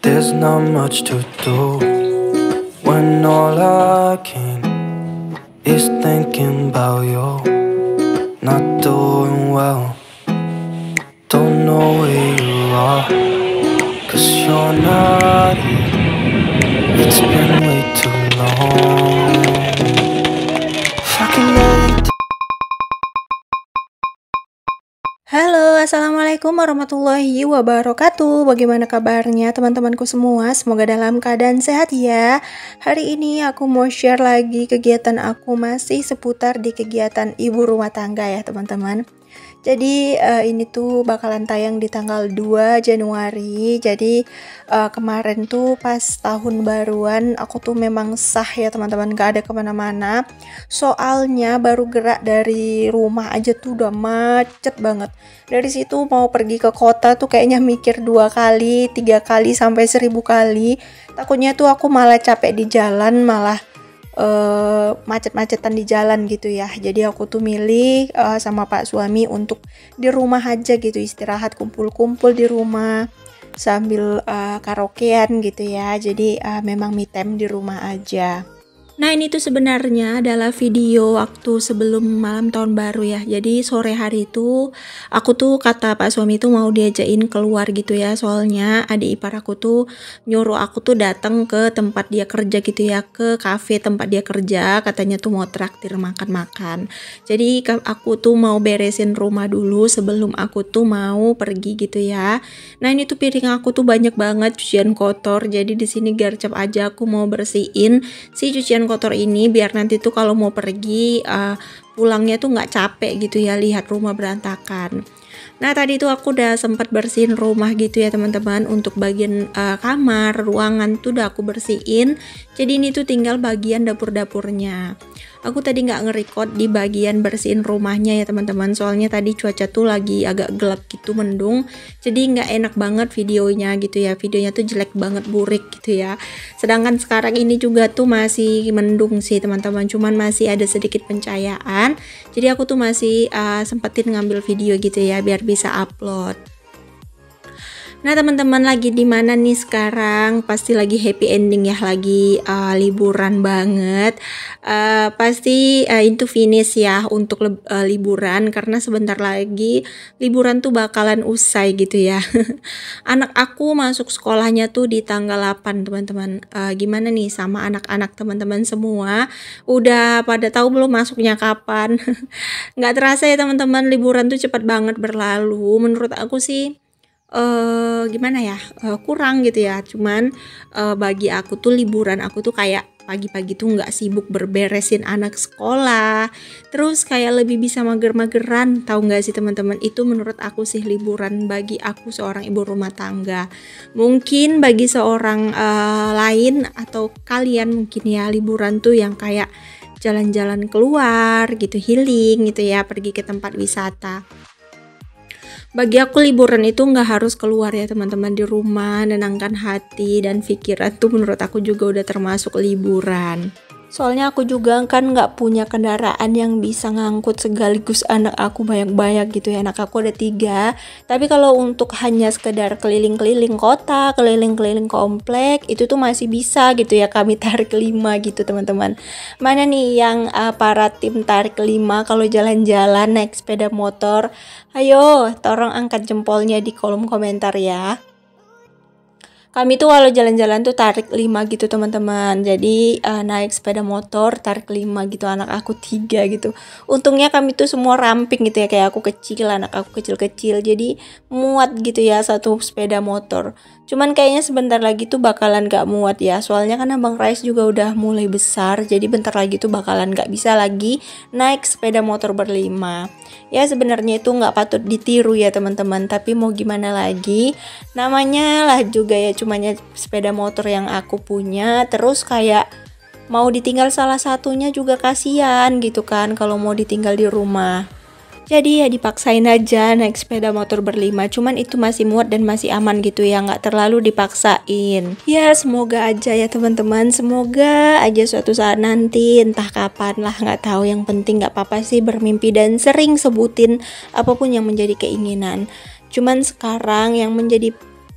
There's not much to do when all I can is thinking about you. Not doing well, don't know where you are, 'cause you're not here. It's been way too long. If I can let you Halo, assalamualaikum warahmatullahi wabarakatuh. Bagaimana kabarnya teman-temanku semua? Semoga dalam keadaan sehat ya. Hari ini aku mau share lagi kegiatan aku masih seputar di kegiatan ibu rumah tangga ya teman-teman. Jadi ini tuh bakalan tayang di tanggal 2 Januari. Jadi kemarin tuh pas tahun baruan aku tuh memang sah ya teman-teman, gak ada kemana-mana. Soalnya baru gerak dari rumah aja tuh udah macet banget. Dari situ mau pergi ke kota tuh kayaknya mikir 2 kali, 3 kali sampai 1000 kali. Takutnya tuh aku malah capek di jalan, malah macet-macetan di jalan gitu ya. Jadi aku tuh milih sama Pak suami untuk di rumah aja gitu, istirahat, kumpul-kumpul di rumah sambil karaokean gitu ya. Jadi memang me time di rumah aja. Nah ini tuh sebenarnya adalah video waktu sebelum malam tahun baru ya. Jadi sore hari itu aku tuh kata Pak suami tuh mau diajakin keluar gitu ya. Soalnya adik ipar aku tuh nyuruh aku tuh datang ke tempat dia kerja gitu ya, ke cafe tempat dia kerja. Katanya tuh mau traktir makan-makan. Jadi aku tuh mau beresin rumah dulu sebelum aku tuh mau pergi gitu ya. Nah ini tuh piring aku tuh banyak banget cucian kotor. Jadi di sini gercep aja aku mau bersihin si cucian kotor ini biar nanti tuh kalau mau pergi pulangnya tuh nggak capek gitu ya lihat rumah berantakan. Nah tadi tuh aku udah sempat bersihin rumah gitu ya teman-teman. Untuk bagian kamar, ruangan tuh udah aku bersihin. Jadi ini tuh tinggal bagian dapur-dapurnya. Aku tadi nggak nge-record di bagian bersihin rumahnya ya teman-teman. Soalnya tadi cuaca tuh lagi agak gelap gitu, mendung. Jadi nggak enak banget videonya gitu ya. Videonya tuh jelek banget, burik gitu ya. Sedangkan sekarang ini juga tuh masih mendung sih teman-teman. Cuman masih ada sedikit pencahayaan. Jadi aku tuh masih sempetin ngambil video gitu ya biar bisa upload. Nah teman-teman lagi di mana nih sekarang? Pasti lagi happy ending ya, lagi liburan banget. Pasti itu finish ya untuk liburan, karena sebentar lagi liburan tuh bakalan usai gitu ya. Anak aku masuk sekolahnya tuh di tanggal 8 teman-teman. Gimana nih sama anak-anak teman-teman semua? Udah pada tahu belum masuknya kapan? Nggak terasa ya teman-teman, liburan tuh cepat banget berlalu. Menurut aku sih gimana ya, kurang gitu ya. Cuman bagi aku tuh liburan aku tuh kayak pagi-pagi tuh nggak sibuk berberesin anak sekolah, terus kayak lebih bisa mager-mageran, tahu nggak sih teman-teman? Itu menurut aku sih liburan bagi aku seorang ibu rumah tangga. Mungkin bagi seorang lain atau kalian mungkin ya liburan tuh yang kayak jalan-jalan keluar gitu, healing gitu ya, pergi ke tempat wisata. Bagi aku liburan itu nggak harus keluar ya teman-teman, di rumah nenangkan hati dan pikiran tuh menurut aku juga udah termasuk liburan. Soalnya aku juga kan nggak punya kendaraan yang bisa ngangkut sekaligus anak aku banyak-banyak gitu ya. Anak aku ada 3. Tapi kalau untuk hanya sekedar keliling-keliling kota, keliling-keliling komplek, itu tuh masih bisa gitu ya kami tarik 5 gitu teman-teman. Mana nih yang para tim tarik 5 kalau jalan-jalan naik sepeda motor? Ayo, tolong angkat jempolnya di kolom komentar ya. Kami tuh kalau jalan-jalan tuh tarik 5 gitu teman-teman. Jadi naik sepeda motor tarik 5 gitu, anak aku 3 gitu. Untungnya kami tuh semua ramping gitu ya, kayak aku kecil, anak aku kecil-kecil. Jadi muat gitu ya satu sepeda motor. Cuman kayaknya sebentar lagi tuh bakalan gak muat ya. Soalnya kan Abang Rais juga udah mulai besar. Jadi bentar lagi tuh bakalan gak bisa lagi naik sepeda motor berlima. Ya sebenarnya itu nggak patut ditiru ya teman-teman. Tapi mau gimana lagi? Namanya lah juga ya cumanya sepeda motor yang aku punya. Terus kayak mau ditinggal salah satunya juga kasihan gitu kan kalau mau ditinggal di rumah. Jadi ya dipaksain aja naik sepeda motor berlima. Cuman itu masih muat dan masih aman gitu ya, nggak terlalu dipaksain. Ya semoga aja ya teman-teman, semoga aja suatu saat nanti, entah kapan lah nggak tahu. Yang penting nggak apa-apa sih bermimpi dan sering sebutin apapun yang menjadi keinginan. Cuman sekarang yang menjadi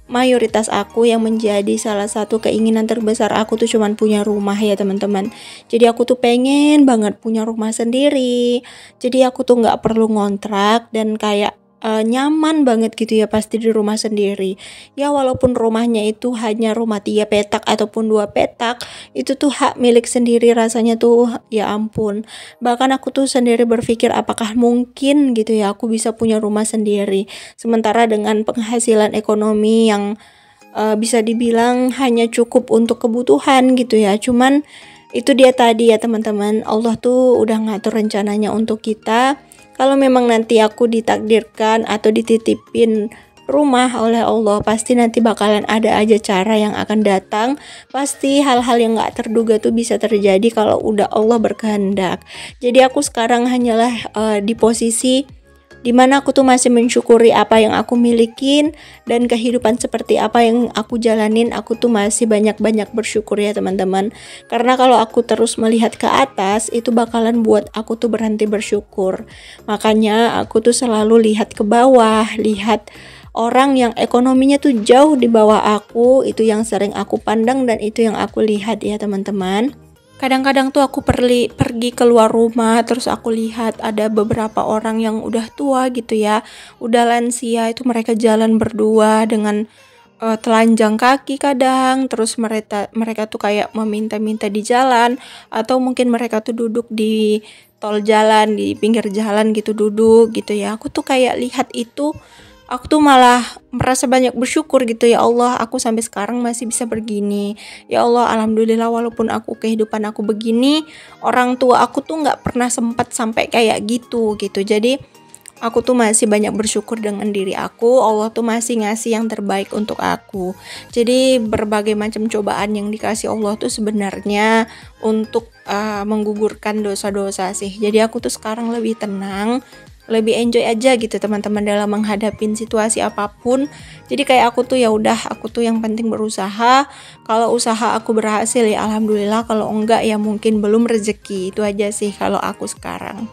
mayoritas aku yang menjadi salah satu keinginan terbesar aku tuh cuman punya rumah ya teman-teman. Jadi aku tuh pengen banget punya rumah sendiri. Jadi aku tuh nggak perlu ngontrak dan kayak nyaman banget gitu ya pasti di rumah sendiri. Ya walaupun rumahnya itu hanya rumah 3 petak ataupun 2 petak, itu tuh hak milik sendiri rasanya tuh ya ampun. Bahkan aku tuh sendiri berpikir apakah mungkin gitu ya aku bisa punya rumah sendiri. Sementara dengan penghasilan ekonomi yang bisa dibilang hanya cukup untuk kebutuhan gitu ya. Cuman itu dia tadi ya teman-teman, Allah tuh udah ngatur rencananya untuk kita. Kalau memang nanti aku ditakdirkan atau dititipin rumah oleh Allah, pasti nanti bakalan ada aja cara yang akan datang. Pasti hal-hal yang gak terduga tuh bisa terjadi kalau udah Allah berkehendak. Jadi aku sekarang hanyalah di posisi dimana aku tuh masih mensyukuri apa yang aku milikin dan kehidupan seperti apa yang aku jalanin. Aku tuh masih banyak-banyak bersyukur ya teman-teman, karena kalau aku terus melihat ke atas itu bakalan buat aku tuh berhenti bersyukur. Makanya aku tuh selalu lihat ke bawah, lihat orang yang ekonominya tuh jauh di bawah aku, itu yang sering aku pandang dan itu yang aku lihat ya teman-teman. Kadang-kadang tuh aku pergi keluar rumah, terus aku lihat ada beberapa orang yang udah tua gitu ya, udah lansia, itu mereka jalan berdua dengan telanjang kaki kadang, terus mereka tuh kayak meminta-minta di jalan, atau mungkin mereka tuh duduk di tol jalan, di pinggir jalan gitu duduk gitu ya. Aku tuh kayak lihat itu, aku tuh malah merasa banyak bersyukur gitu. Ya Allah, aku sampai sekarang masih bisa begini. Ya Allah, alhamdulillah walaupun kehidupan aku begini, orang tua aku tuh nggak pernah sempat sampai kayak gitu. Jadi aku tuh masih banyak bersyukur dengan diri aku. Allah tuh masih ngasih yang terbaik untuk aku. Jadi berbagai macam cobaan yang dikasih Allah tuh sebenarnya untuk menggugurkan dosa-dosa sih. Jadi aku tuh sekarang lebih tenang, lebih enjoy aja gitu teman-teman dalam menghadapi situasi apapun. Jadi kayak aku tuh ya udah, aku tuh yang penting berusaha. Kalau usaha aku berhasil ya alhamdulillah, kalau enggak ya mungkin belum rezeki. Itu aja sih kalau aku sekarang.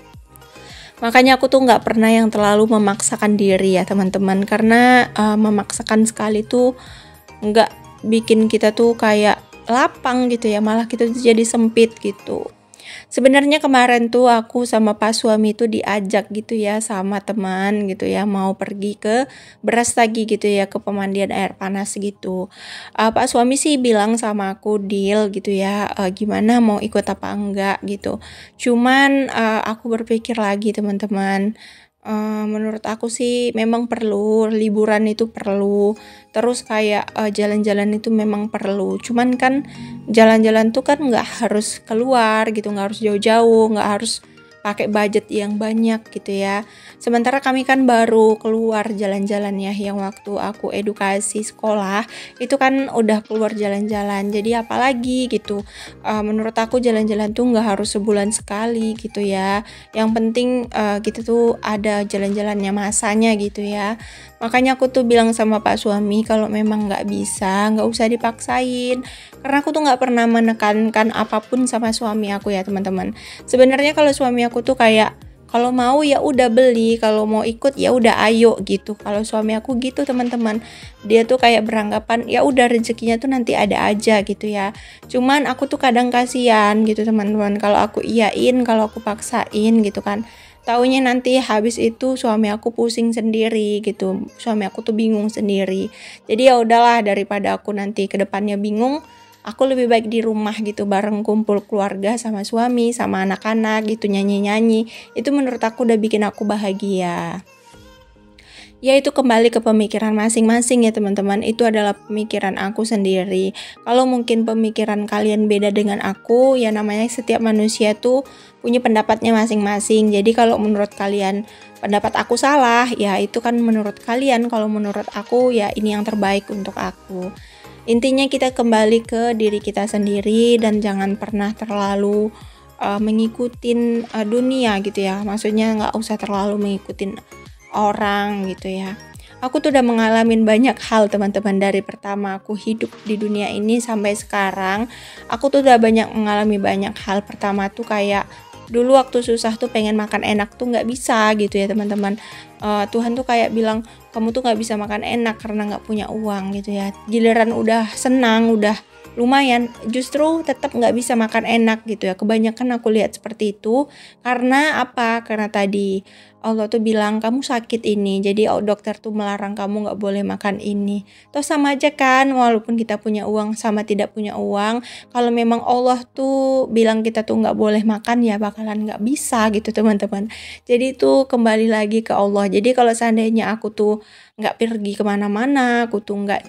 Makanya aku tuh nggak pernah yang terlalu memaksakan diri ya teman-teman, karena memaksakan sekali tuh nggak bikin kita tuh kayak lapang gitu ya, malah kita tuh jadi sempit gitu. Sebenarnya kemarin tuh aku sama Pak suami tuh diajak gitu ya sama teman gitu ya, mau pergi ke Brastagi gitu ya, ke pemandian air panas gitu. Pak suami sih bilang sama aku deal gitu ya, gimana mau ikut apa enggak gitu. Cuman aku berpikir lagi teman-teman, menurut aku sih memang perlu, liburan itu perlu, terus kayak jalan-jalan itu memang perlu. Cuman kan jalan-jalan tuh kan nggak harus keluar gitu, nggak harus jauh-jauh, nggak harus pakai budget yang banyak gitu ya. Sementara kami kan baru keluar jalan-jalan ya, yang waktu aku edukasi sekolah itu kan udah keluar jalan-jalan. Jadi apalagi gitu, menurut aku jalan-jalan tuh nggak harus sebulan sekali gitu ya. Yang penting kita tuh ada jalan-jalannya, masanya gitu ya. Makanya aku tuh bilang sama Pak suami kalau memang nggak bisa, nggak usah dipaksain. Karena aku tuh nggak pernah menekankan apapun sama suami aku ya teman-teman. Sebenarnya kalau suami aku tuh kayak kalau mau ya udah beli, kalau mau ikut ya udah ayo gitu. Kalau suami aku gitu teman-teman, dia tuh kayak beranggapan ya udah rezekinya tuh nanti ada aja gitu ya. Cuman aku tuh kadang kasihan gitu teman-teman, kalau aku iyain, kalau aku paksain gitu kan. Taunya nanti habis itu suami aku pusing sendiri gitu, suami aku tuh bingung sendiri. Jadi ya udahlah, daripada aku nanti ke depannya bingung, aku lebih baik di rumah gitu bareng kumpul keluarga sama suami sama anak-anak gitu, nyanyi-nyanyi. Itu menurut aku udah bikin aku bahagia. Ya itu kembali ke pemikiran masing-masing ya teman-teman, itu adalah pemikiran aku sendiri. Kalau mungkin pemikiran kalian beda dengan aku, ya namanya setiap manusia tuh punya pendapatnya masing-masing. Jadi kalau menurut kalian pendapat aku salah, ya itu kan menurut kalian. Kalau menurut aku ya ini yang terbaik untuk aku. Intinya kita kembali ke diri kita sendiri dan jangan pernah terlalu mengikutin dunia gitu ya. Maksudnya nggak usah terlalu mengikutin orang gitu ya. Aku tuh udah mengalami banyak hal teman-teman, dari pertama aku hidup di dunia ini sampai sekarang. Aku tuh udah mengalami banyak hal. Pertama tuh kayak Dulu waktu susah tuh pengen makan enak tuh nggak bisa gitu ya teman-teman. Tuhan tuh kayak bilang kamu tuh nggak bisa makan enak karena nggak punya uang gitu ya. Giliran udah senang, udah lumayan, justru tetap nggak bisa makan enak gitu ya. Kebanyakan aku lihat seperti itu. Karena apa? Karena tadi Allah tuh bilang kamu sakit ini, jadi dokter tuh melarang kamu nggak boleh makan ini. Toh sama aja kan, walaupun kita punya uang sama tidak punya uang, kalau memang Allah tuh bilang kita tuh nggak boleh makan ya bakalan nggak bisa gitu teman-teman. Jadi itu kembali lagi ke Allah. Jadi kalau seandainya aku tuh nggak pergi kemana-mana, aku tuh nggak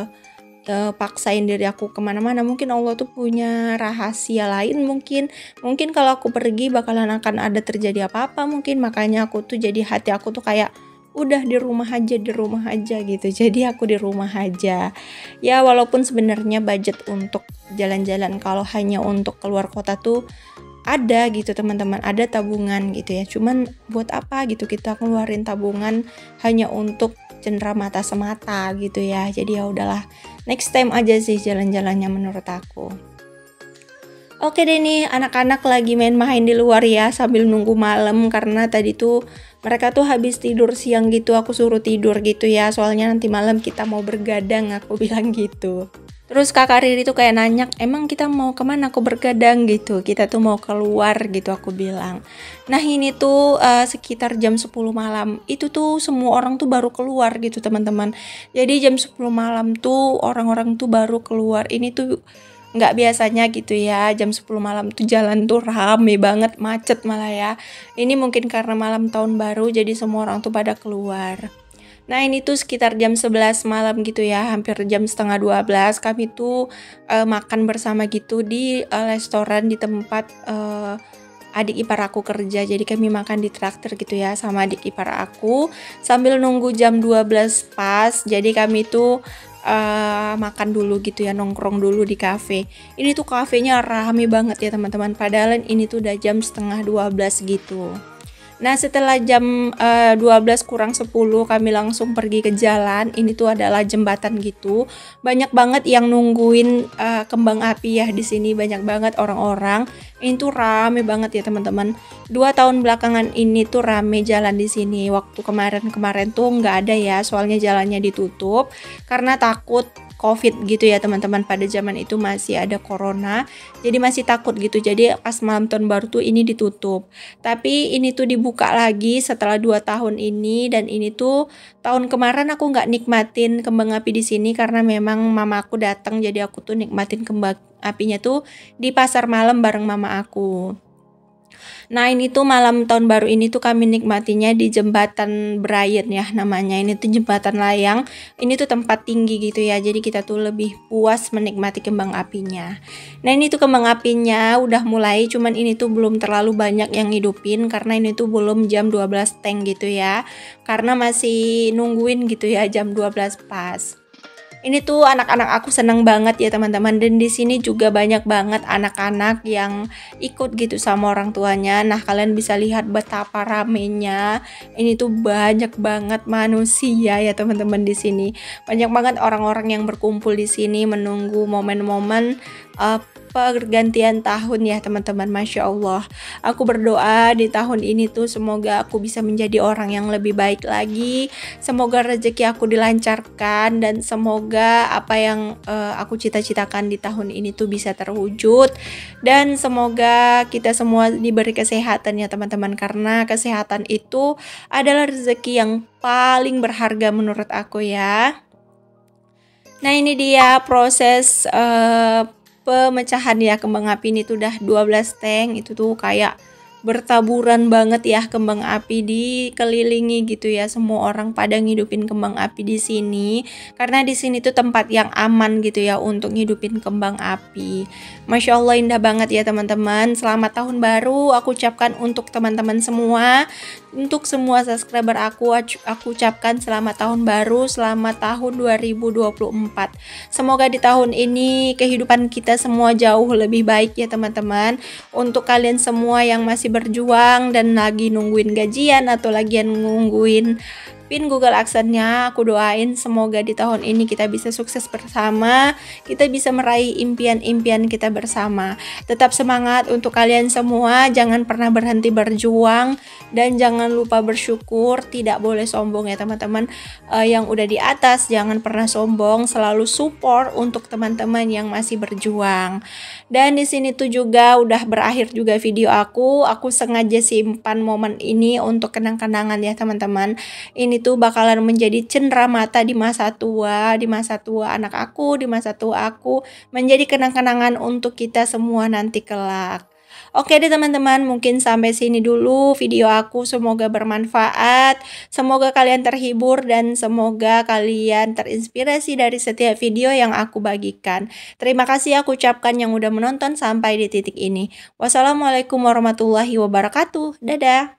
paksain diri aku kemana-mana, mungkin Allah tuh punya rahasia lain. Mungkin kalau aku pergi bakalan akan ada terjadi apa-apa mungkin, makanya aku tuh jadi hati aku tuh kayak udah di rumah aja gitu. Jadi aku di rumah aja ya, walaupun sebenarnya budget untuk jalan-jalan kalau hanya untuk keluar kota tuh ada gitu teman-teman, ada tabungan gitu ya. Cuman buat apa gitu kita ngeluarin tabungan hanya untuk cendera mata semata gitu ya. Jadi ya udahlah, next time aja sih jalan-jalannya menurut aku. Oke deh nih, anak-anak lagi main-main di luar ya sambil nunggu malam, karena tadi tuh mereka tuh habis tidur siang gitu, aku suruh tidur gitu ya, soalnya nanti malam kita mau bergadang, aku bilang gitu. Terus kakak Riri tuh kayak nanya, emang kita mau kemana? Aku bergadang gitu, kita tuh mau keluar gitu, aku bilang. Nah ini tuh sekitar jam 10 malam, itu tuh semua orang tuh baru keluar gitu teman-teman. Jadi jam 10 malam tuh orang-orang tuh baru keluar, ini tuh nggak biasanya gitu ya, jam 10 malam tuh jalan tuh rame banget, macet malah ya. Ini mungkin karena malam tahun baru, jadi semua orang tuh pada keluar. Nah ini tuh sekitar jam 11 malam gitu ya, hampir jam setengah 12 kami tuh makan bersama gitu di restoran di tempat adik ipar aku kerja. Jadi kami makan di traktir gitu ya sama adik ipar aku sambil nunggu jam 12 pas. Jadi kami tuh makan dulu gitu ya, nongkrong dulu di kafe. Ini tuh kafenya rame banget ya teman-teman, padahal ini tuh udah jam setengah 12 gitu. Nah setelah jam 12 kurang 10 kami langsung pergi ke jalan. Ini tuh adalah jembatan gitu. Banyak banget yang nungguin kembang api ya di sini, banyak banget orang-orang. Ini tuh rame banget ya teman-teman. 2 tahun belakangan ini tuh rame jalan di sini. Waktu kemarin tuh nggak ada ya, soalnya jalannya ditutup karena takut COVID gitu ya teman-teman. Pada zaman itu masih ada corona, jadi masih takut gitu. Jadi pas malam tahun baru tuh ini ditutup. Tapi ini tuh dibuka lagi setelah 2 tahun ini, dan ini tuh tahun kemarin aku nggak nikmatin kembang api di sini karena memang mama aku datang, jadi aku tuh nikmatin kembang apinya tuh di pasar malam bareng mama aku. Nah ini tuh malam tahun baru ini tuh kami nikmatinya di jembatan Brian ya namanya. Ini tuh jembatan layang, ini tuh tempat tinggi gitu ya, jadi kita tuh lebih puas menikmati kembang apinya. Nah ini tuh kembang apinya udah mulai, cuman ini tuh belum terlalu banyak yang hidupin karena ini tuh belum jam 12 teng gitu ya, karena masih nungguin gitu ya jam 12 pas. Ini tuh anak-anak aku seneng banget ya teman-teman, dan di sini juga banyak banget anak-anak yang ikut gitu sama orang tuanya. Nah kalian bisa lihat betapa ramenya. Ini tuh banyak banget manusia ya teman-teman di sini. Banyak banget orang-orang yang berkumpul di sini menunggu momen-momen pergantian tahun ya teman-teman. Masya Allah, aku berdoa di tahun ini tuh semoga aku bisa menjadi orang yang lebih baik lagi, semoga rezeki aku dilancarkan, dan semoga apa yang aku cita-citakan di tahun ini tuh bisa terwujud, dan semoga kita semua diberi kesehatan ya teman-teman, karena kesehatan itu adalah rezeki yang paling berharga menurut aku ya. Nah ini dia proses pemecahan ya kembang api ini tuh udah 12 tank. Itu tuh kayak bertaburan banget ya kembang api, dikelilingi gitu ya, semua orang pada ngidupin kembang api di sini karena di sini tuh tempat yang aman gitu ya untuk ngidupin kembang api. Masya Allah indah banget ya teman-teman. Selamat tahun baru aku ucapkan untuk teman-teman semua, untuk semua subscriber aku ucapkan selamat tahun baru, selamat tahun 2024. Semoga di tahun ini kehidupan kita semua jauh lebih baik ya teman-teman. Untuk kalian semua yang masih berjuang dan lagi nungguin gajian atau lagi nungguin pin Google Adsense-nya. Aku doain semoga di tahun ini kita bisa sukses bersama, kita bisa meraih impian-impian kita bersama. Tetap semangat untuk kalian semua, jangan pernah berhenti berjuang dan jangan lupa bersyukur, tidak boleh sombong ya teman-teman. Yang udah di atas jangan pernah sombong, selalu support untuk teman-teman yang masih berjuang. Dan di sini tuh juga udah berakhir juga video aku sengaja simpan momen ini untuk kenang-kenangan ya teman-teman. Ini tuh bakalan menjadi cenderamata di masa tua anak aku, di masa tua aku, menjadi kenang-kenangan untuk kita semua nanti kelak. Oke deh teman-teman, mungkin sampai sini dulu video aku, semoga bermanfaat, semoga kalian terhibur dan semoga kalian terinspirasi dari setiap video yang aku bagikan. Terima kasih aku ucapkan yang udah menonton sampai di titik ini. Wassalamualaikum warahmatullahi wabarakatuh. Dadah.